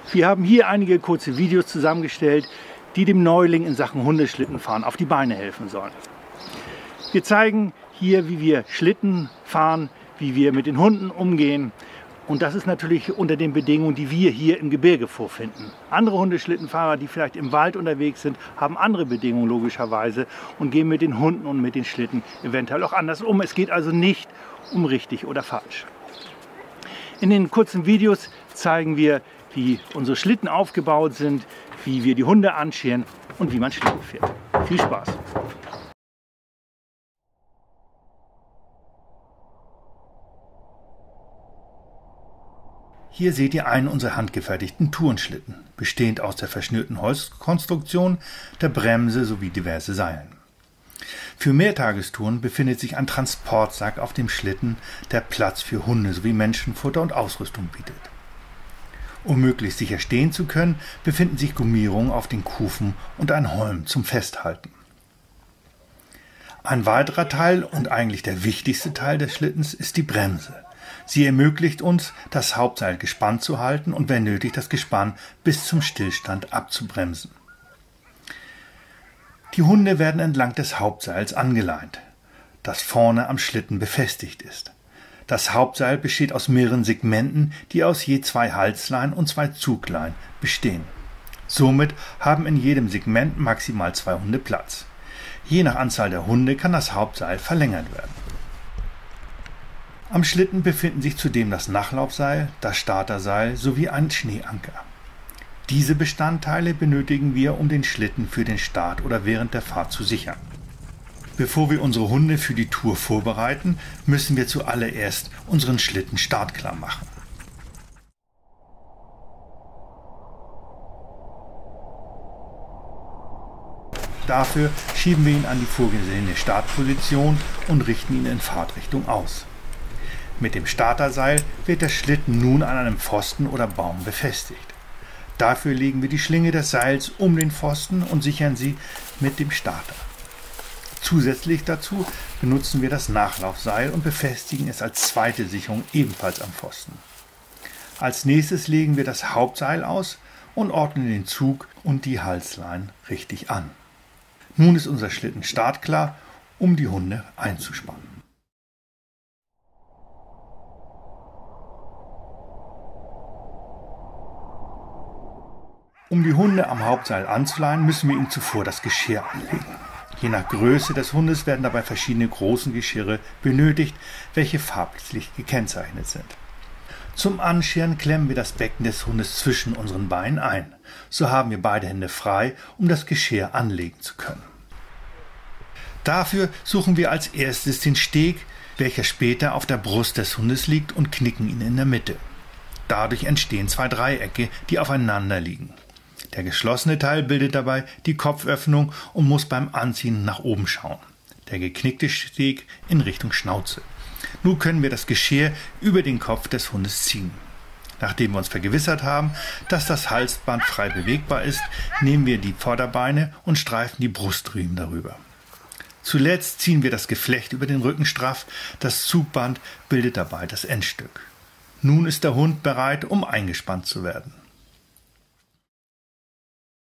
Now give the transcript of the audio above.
Wir haben hier einige kurze Videos zusammengestellt, die dem Neuling in Sachen Hundeschlittenfahren auf die Beine helfen sollen. Wir zeigen hier, wie wir Schlitten fahren, wie wir mit den Hunden umgehen. Und das ist natürlich unter den Bedingungen, die wir hier im Gebirge vorfinden. Andere Hundeschlittenfahrer, die vielleicht im Wald unterwegs sind, haben andere Bedingungen logischerweise und gehen mit den Hunden und mit den Schlitten eventuell auch anders um. Es geht also nicht um richtig oder falsch. In den kurzen Videos zeigen wir, wie unsere Schlitten aufgebaut sind, wie wir die Hunde anscheren und wie man Schlitten fährt. Viel Spaß! Hier seht ihr einen unserer handgefertigten Tourenschlitten, bestehend aus der verschnürten Holzkonstruktion, der Bremse sowie diverse Seilen. Für Mehrtagestouren befindet sich ein Transportsack auf dem Schlitten, der Platz für Hunde sowie Menschenfutter und Ausrüstung bietet. Um möglichst sicher stehen zu können, befinden sich Gummierungen auf den Kufen und ein Holm zum Festhalten. Ein weiterer Teil und eigentlich der wichtigste Teil des Schlittens ist die Bremse. Sie ermöglicht uns, das Hauptseil gespannt zu halten und wenn nötig das Gespann bis zum Stillstand abzubremsen. Die Hunde werden entlang des Hauptseils angeleint, das vorne am Schlitten befestigt ist. Das Hauptseil besteht aus mehreren Segmenten, die aus je 2 Halsleinen und 2 Zugleinen bestehen. Somit haben in jedem Segment maximal 2 Hunde Platz. Je nach Anzahl der Hunde kann das Hauptseil verlängert werden. Am Schlitten befinden sich zudem das Nachlaufseil, das Starterseil sowie ein Schneeanker. Diese Bestandteile benötigen wir, um den Schlitten für den Start oder während der Fahrt zu sichern. Bevor wir unsere Hunde für die Tour vorbereiten, müssen wir zuallererst unseren Schlitten startklar machen. Dafür schieben wir ihn an die vorgesehene Startposition und richten ihn in Fahrtrichtung aus. Mit dem Starterseil wird der Schlitten nun an einem Pfosten oder Baum befestigt. Dafür legen wir die Schlinge des Seils um den Pfosten und sichern sie mit dem Starter. Zusätzlich dazu benutzen wir das Nachlaufseil und befestigen es als zweite Sicherung ebenfalls am Pfosten. Als nächstes legen wir das Hauptseil aus und ordnen den Zug und die Halsleinen richtig an. Nun ist unser Schlitten startklar, um die Hunde einzuspannen. Um die Hunde am Hauptseil anzuleihen, müssen wir ihnen zuvor das Geschirr anlegen. Je nach Größe des Hundes werden dabei verschiedene große Geschirre benötigt, welche farblich gekennzeichnet sind. Zum Anscheren klemmen wir das Becken des Hundes zwischen unseren Beinen ein. So haben wir beide Hände frei, um das Geschirr anlegen zu können. Dafür suchen wir als erstes den Steg, welcher später auf der Brust des Hundes liegt, und knicken ihn in der Mitte. Dadurch entstehen 2 Dreiecke, die aufeinander liegen. Der geschlossene Teil bildet dabei die Kopföffnung und muss beim Anziehen nach oben schauen. Der geknickte Steg in Richtung Schnauze. Nun können wir das Geschirr über den Kopf des Hundes ziehen. Nachdem wir uns vergewissert haben, dass das Halsband frei bewegbar ist, nehmen wir die Vorderbeine und streifen die Brustriemen darüber. Zuletzt ziehen wir das Geflecht über den Rücken straff, das Zugband bildet dabei das Endstück. Nun ist der Hund bereit, um eingespannt zu werden.